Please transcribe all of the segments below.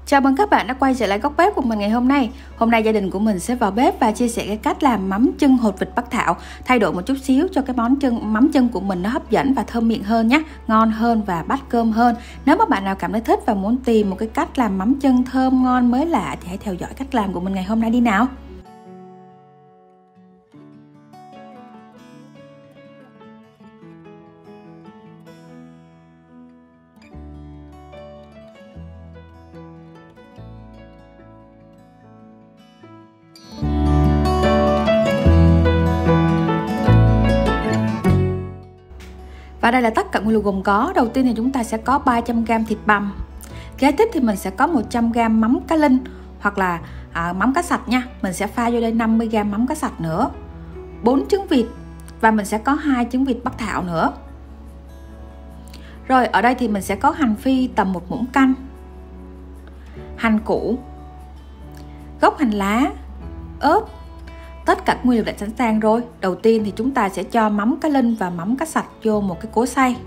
Chào mừng các bạn đã quay trở lại góc bếp của mình ngày hôm nay. Hôm nay gia đình của mình sẽ vào bếp và chia sẻ cái cách làm mắm chân hột vịt Bắc Thảo, thay đổi một chút xíu cho cái mắm chân của mình nó hấp dẫn và thơm miệng hơn nhé, ngon hơn và bắt cơm hơn. Nếu mà bạn nào cảm thấy thích và muốn tìm một cái cách làm mắm chân thơm ngon mới lạ thì hãy theo dõi cách làm của mình ngày hôm nay đi nào. Và đây là tất cả nguyên liệu gồm có. Đầu tiên thì chúng ta sẽ có 300g thịt bằm. Kế tiếp thì mình sẽ có 100g mắm cá linh hoặc là mắm cá sạch nha. Mình sẽ pha vô đây 50g mắm cá sạch nữa. 4 trứng vịt và mình sẽ có 2 trứng vịt Bắc Thảo nữa. Rồi ở đây thì mình sẽ có hành phi tầm 1 muỗng canh, hành củ, gốc hành lá, ớt. Tất cả nguyên liệu đã sẵn sàng rồi. Đầu tiên thì chúng ta sẽ cho mắm cá linh và mắm cá sạch vô một cái cối xay.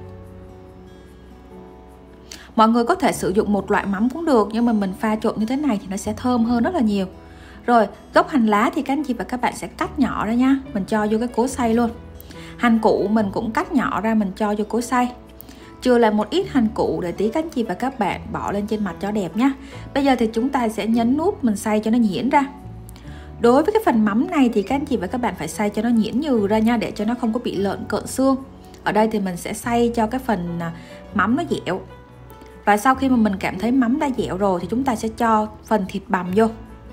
Mọi người có thể sử dụng một loại mắm cũng được, nhưng mà mình pha trộn như thế này thì nó sẽ thơm hơn rất là nhiều. Rồi gốc hành lá thì các anh chị và các bạn sẽ cắt nhỏ ra nha, mình cho vô cái cối xay luôn. Hành củ mình cũng cắt nhỏ ra, mình cho vô cối xay. Chừa lại một ít hành củ để tí các anh chị và các bạn bỏ lên trên mặt cho đẹp nhá. Bây giờ thì chúng ta sẽ nhấn nút mình xay cho nó nhuyễn ra. Đối với cái phần mắm này thì các anh chị và các bạn phải xay cho nó nhuyễn nhừ ra nha, để cho nó không có bị lợn cợn xương. Ở đây thì mình sẽ xay cho cái phần mắm nó dẻo. Và sau khi mà mình cảm thấy mắm đã dẻo rồi thì chúng ta sẽ cho phần thịt bằm vô.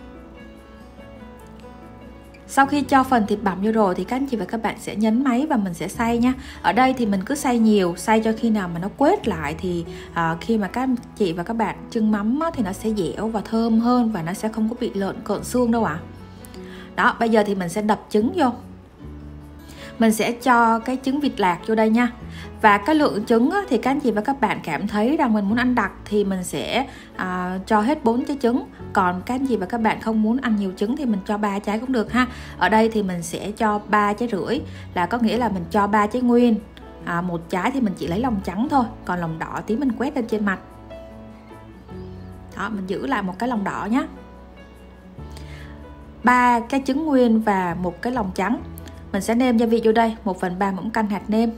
Sau khi cho phần thịt bằm vô rồi thì các anh chị và các bạn sẽ nhấn máy và mình sẽ xay nha. Ở đây thì mình cứ xay nhiều, xay cho khi nào mà nó quết lại thì khi mà các anh chị và các bạn chưng mắm thì nó sẽ dẻo và thơm hơn và nó sẽ không có bị lợn cợn xương đâu ạ. Đó, bây giờ thì mình sẽ đập trứng vô. Mình sẽ cho cái trứng vịt lạc vô đây nha. Và cái lượng trứng thì các anh chị và các bạn cảm thấy rằng mình muốn ăn đặc thì mình sẽ cho hết 4 trái trứng. Còn các anh chị và các bạn không muốn ăn nhiều trứng thì mình cho 3 trái cũng được ha. Ở đây thì mình sẽ cho 3 trái rưỡi, là có nghĩa là mình cho 3 trái nguyên. Một trái thì mình chỉ lấy lòng trắng thôi, còn lòng đỏ tí mình quét lên trên mặt. Đó, mình giữ lại một cái lòng đỏ nhé. 3 cái trứng nguyên và một cái lòng trắng. Mình sẽ nêm gia vị vô đây, 1/3 muỗng canh hạt nêm,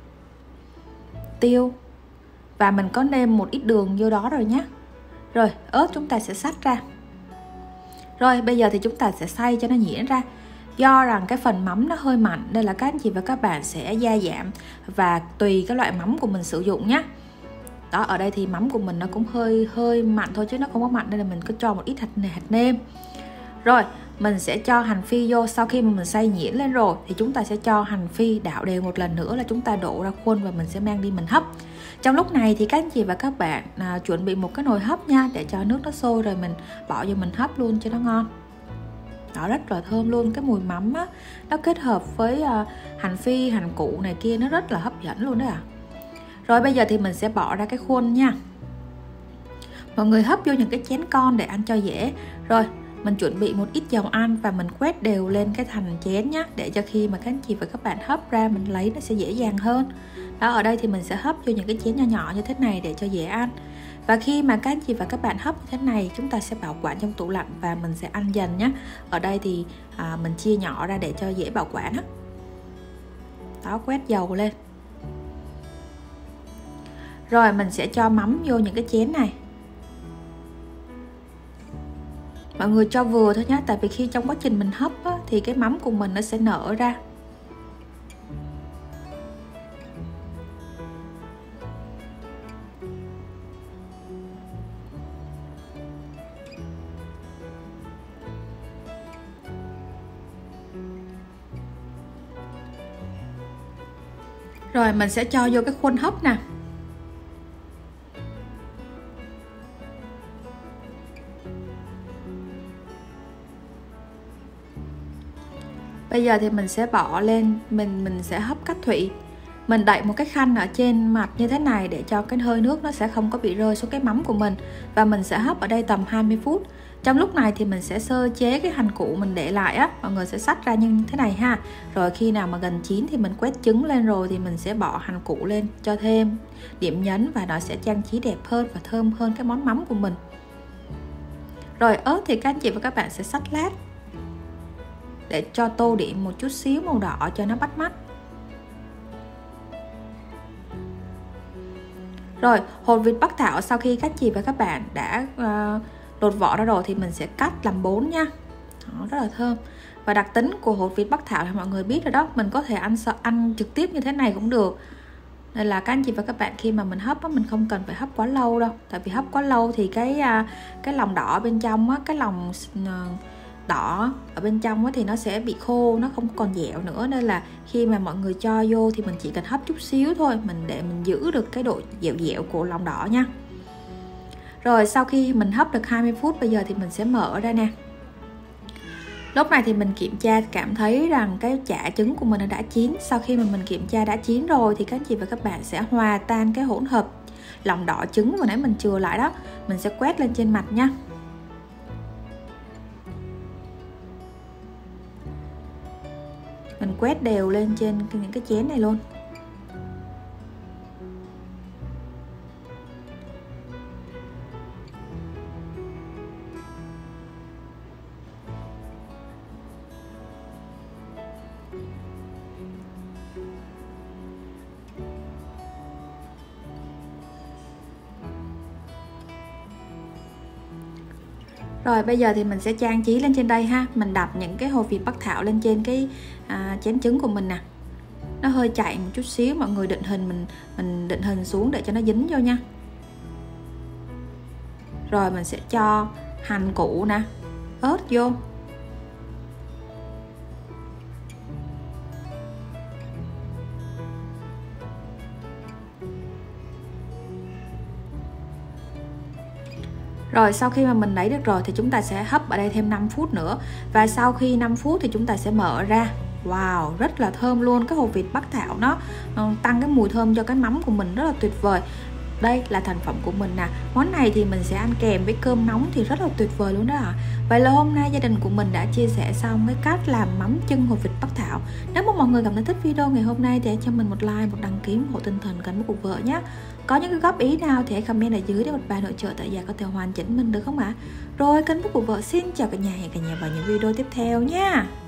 tiêu, và mình có nêm một ít đường vô đó rồi nhé. Rồi ớt chúng ta sẽ xắt ra. Rồi bây giờ thì chúng ta sẽ xay cho nó nhuyễn ra. Do rằng cái phần mắm nó hơi mặn nên là các anh chị và các bạn sẽ gia giảm và tùy cái loại mắm của mình sử dụng nhé. Đó, ở đây thì mắm của mình nó cũng hơi mặn thôi chứ nó không có mặn, nên là mình cứ cho một ít hạt nêm. Rồi mình sẽ cho hành phi vô. Sau khi mà mình xay nhuyễn lên rồi thì chúng ta sẽ cho hành phi đảo đều một lần nữa, là chúng ta đổ ra khuôn và mình sẽ mang đi mình hấp. Trong lúc này thì các anh chị và các bạn chuẩn bị một cái nồi hấp nha, để cho nước nó sôi rồi mình bỏ vô mình hấp luôn cho nó ngon. Đó, rất là thơm luôn. Cái mùi mắm á, nó kết hợp với hành phi, hành củ này kia, nó rất là hấp dẫn luôn đấy ạ. Rồi bây giờ thì mình sẽ bỏ ra cái khuôn nha. Mọi người hấp vô những cái chén con để ăn cho dễ. Rồi mình chuẩn bị một ít dầu ăn và mình quét đều lên cái thành chén nhé, để cho khi mà các anh chị và các bạn hấp ra mình lấy nó sẽ dễ dàng hơn. Đó, ở đây thì mình sẽ hấp vô những cái chén nhỏ nhỏ như thế này để cho dễ ăn. Và khi mà các anh chị và các bạn hấp như thế này, chúng ta sẽ bảo quản trong tủ lạnh và mình sẽ ăn dần nhé. Ở đây thì mình chia nhỏ ra để cho dễ bảo quản á. Đó, quét dầu lên. Rồi mình sẽ cho mắm vô những cái chén này. Mọi người cho vừa thôi nhé, tại vì khi trong quá trình mình hấp á, thì cái mắm của mình nó sẽ nở ra. Rồi mình sẽ cho vô cái khuôn hấp nè. Bây giờ thì mình sẽ bỏ lên, mình sẽ hấp cách thủy. Mình đậy một cái khăn ở trên mặt như thế này để cho cái hơi nước nó sẽ không có bị rơi xuống cái mắm của mình. Và mình sẽ hấp ở đây tầm 20 phút. Trong lúc này thì mình sẽ sơ chế cái hành củ mình để lại á, mọi người sẽ xắt ra như thế này ha. Rồi khi nào mà gần chín thì mình quét trứng lên rồi thì mình sẽ bỏ hành củ lên cho thêm điểm nhấn và nó sẽ trang trí đẹp hơn và thơm hơn cái món mắm của mình. Rồi ớt thì các anh chị và các bạn sẽ xắt lát để cho tô điểm một chút xíu màu đỏ cho nó bắt mắt. Rồi hột vịt bắc thảo sau khi các chị và các bạn đã lột vỏ ra rồi thì mình sẽ cắt làm 4 nha. Đó, rất là thơm. Và đặc tính của hột vịt bắc thảo thì mọi người biết rồi đó, mình có thể ăn trực tiếp như thế này cũng được. Nên là các anh chị và các bạn khi mà mình hấp á, mình không cần phải hấp quá lâu đâu. Tại vì hấp quá lâu thì cái lòng đỏ bên trong á, cái lòng đỏ ở bên trong á, thì nó sẽ bị khô, nó không còn dẻo nữa. Nên là khi mà mọi người cho vô thì mình chỉ cần hấp chút xíu thôi, để mình giữ được cái độ dẻo dẻo của lòng đỏ nha. Rồi sau khi mình hấp được 20 phút, bây giờ thì mình sẽ mở ra nè. Lúc này thì mình kiểm tra cảm thấy rằng cái chả trứng của mình đã chín. Sau khi mà mình kiểm tra đã chín rồi thì các anh chị và các bạn sẽ hòa tan cái hỗn hợp lòng đỏ trứng vừa nãy mình chừa lại đó. Mình sẽ quét lên trên mặt nha. Mình quét đều lên trên những cái chén này luôn. Rồi bây giờ thì mình sẽ trang trí lên trên đây ha. Mình đặt những cái hột vịt bắc thảo lên trên cái chén trứng của mình nè. Nó hơi chạy một chút xíu, mọi người định hình mình định hình xuống để cho nó dính vô nha. Rồi mình sẽ cho hành củ nè, ớt vô. Rồi sau khi mà mình lấy được rồi thì chúng ta sẽ hấp ở đây thêm 5 phút nữa. Và sau khi 5 phút thì chúng ta sẽ mở ra. Wow, rất là thơm luôn. Cái hột vịt bắc thảo nó tăng cái mùi thơm cho cái mắm của mình, rất là tuyệt vời. Đây là thành phẩm của mình nè. Món này thì mình sẽ ăn kèm với cơm nóng thì rất là tuyệt vời luôn đó ạ. Vậy là hôm nay gia đình của mình đã chia sẻ xong cái cách làm mắm chân hột vịt bắc thảo. Nếu mà mọi người cảm thấy thích video ngày hôm nay thì hãy cho mình một like, một đăng ký, ủng hộ tinh thần kênh của Vợ nhé. Có những cái góp ý nào thì hãy comment ở dưới để một bà nội trợ tại gia có thể hoàn chỉnh mình được không ạ? Rồi kênh của Vợ xin chào cả nhà, hẹn cả nhà vào những video tiếp theo nha.